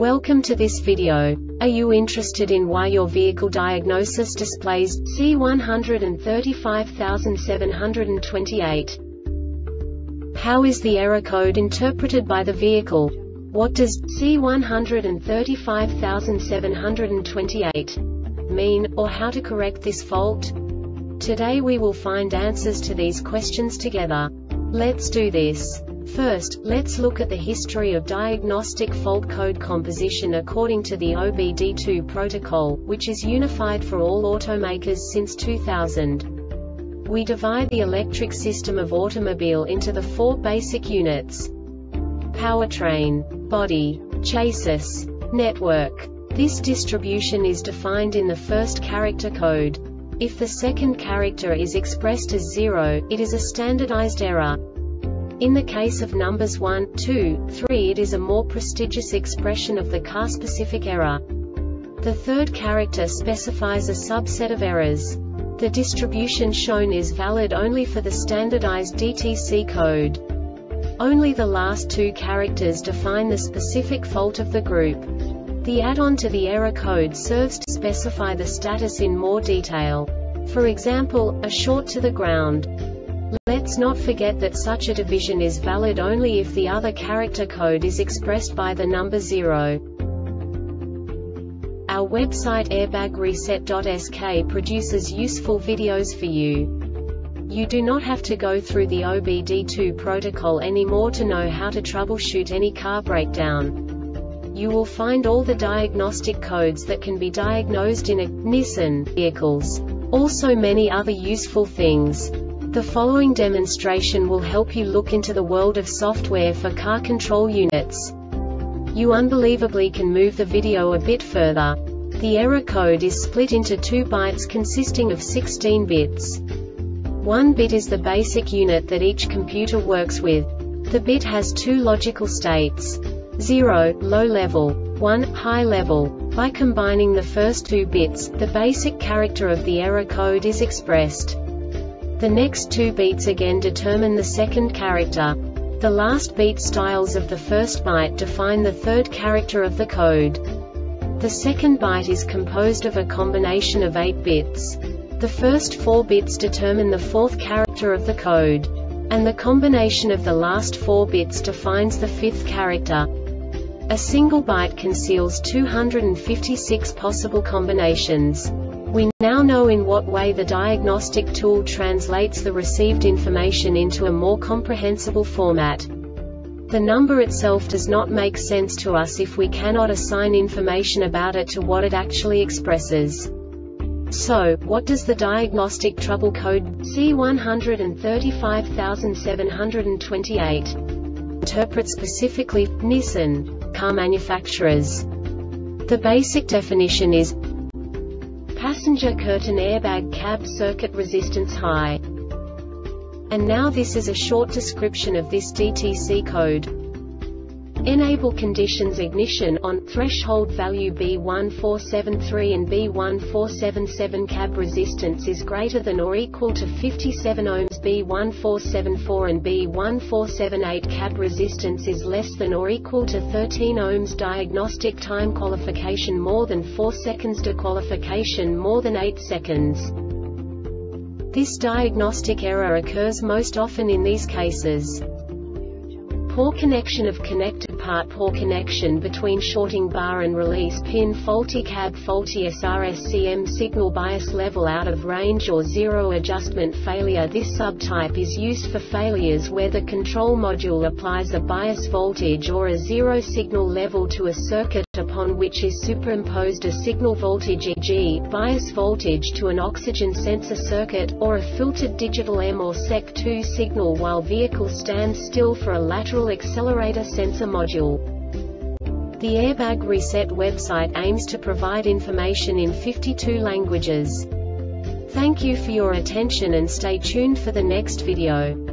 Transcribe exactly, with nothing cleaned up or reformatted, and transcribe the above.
Welcome to this video. Are you interested in why your vehicle diagnosis displays C one three five seven two eight? How is the error code interpreted by the vehicle? What does C one three five seven two eight mean, or how to correct this fault? Today we will find answers to these questions together. Let's do this. First, let's look at the history of diagnostic fault code composition according to the O B D two protocol, which is unified for all automakers since two thousand. We divide the electric system of automobile into the four basic units: powertrain, body, chassis, network. This distribution is defined in the first character code. If the second character is expressed as zero, it is a standardized error. In the case of numbers one, two, three, it is a more prestigious expression of the car-specific error. The third character specifies a subset of errors. The distribution shown is valid only for the standardized D T C code. Only the last two characters define the specific fault of the group. The add-on to the error code serves to specify the status in more detail. For example, a short to the ground. Let's not forget that such a division is valid only if the other character code is expressed by the number zero. Our website airbag reset dot S K produces useful videos for you. You do not have to go through the O B D two protocol anymore to know how to troubleshoot any car breakdown. You will find all the diagnostic codes that can be diagnosed in a Nissan vehicles. Also many other useful things. The following demonstration will help you look into the world of software for car control units. You unbelievably can move the video a bit further. The error code is split into two bytes consisting of sixteen bits. One bit is the basic unit that each computer works with. The bit has two logical states: zero, low level, one, high level. By combining the first two bits, the basic character of the error code is expressed. The next two beats again determine the second character. The last beat styles of the first byte define the third character of the code. The second byte is composed of a combination of eight bits. The first four bits determine the fourth character of the code. And the combination of the last four bits defines the fifth character. A single byte conceals two hundred fifty-six possible combinations. We now know in what way the diagnostic tool translates the received information into a more comprehensible format. The number itself does not make sense to us if we cannot assign information about it to what it actually expresses. So, what does the diagnostic trouble code C one three five seven two eight interpret specifically for Nissan car manufacturers? The basic definition is passenger curtain airbag cab circuit resistance high. And now this is a short description of this D T C code. Enable conditions ignition on, threshold value B one four seven three and B one four seven seven cab resistance is greater than or equal to fifty-seven ohms. B one four seven four and B one four seven eight cab resistance is less than or equal to thirteen ohms. Diagnostic time qualification more than four seconds. Dequalification more than eight seconds. This diagnostic error occurs most often in these cases: poor connection of connected part, poor connection between shorting bar and release pin, faulty cab, faulty S R S C M signal, bias level out of range or zero adjustment failure. This subtype is used for failures where the control module applies a bias voltage or a zero signal level to a circuit upon which is superimposed a signal voltage, for example, bias voltage to an oxygen sensor circuit, or a filtered digital M or S E C two signal while vehicle stands still for a lateral accelerator sensor module. The Airbag Reset website aims to provide information in fifty-two languages. Thank you for your attention and stay tuned for the next video.